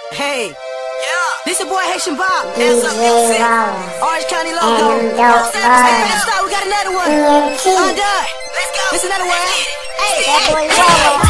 Hey, this your boy Haitian Bob. Orange County logo. We got another one. Undone. This another one. Hey, that boy Wawa.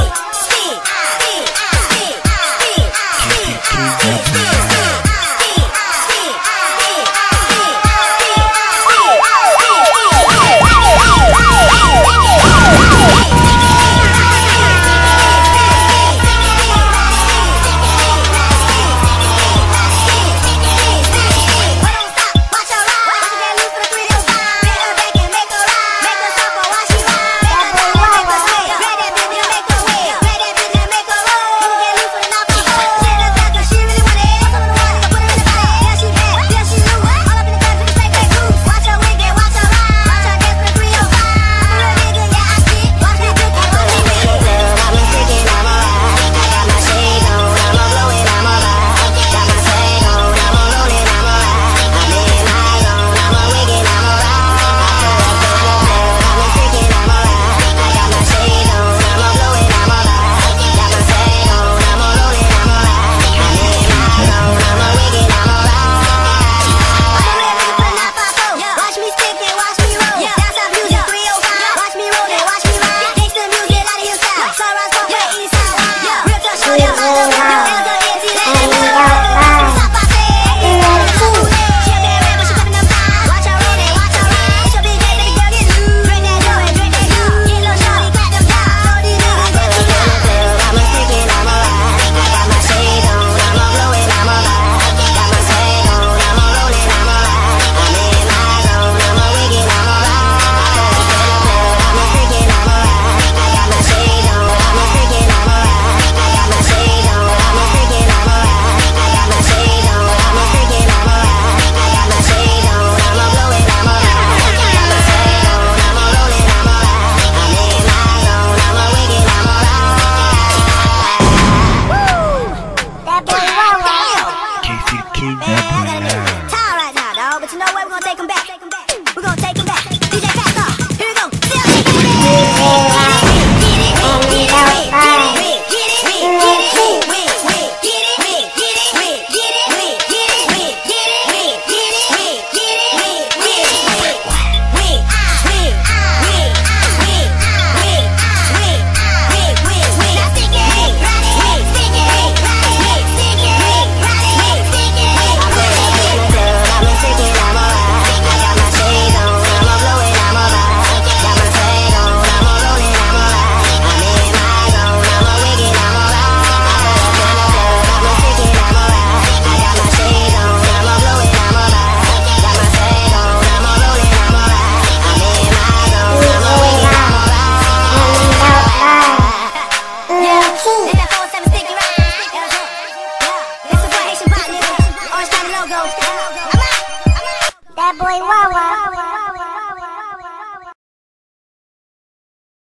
But you know what? We're gonna take him back. We're gonna take him back. DJ Fast off. Here we go. That boy Wawa.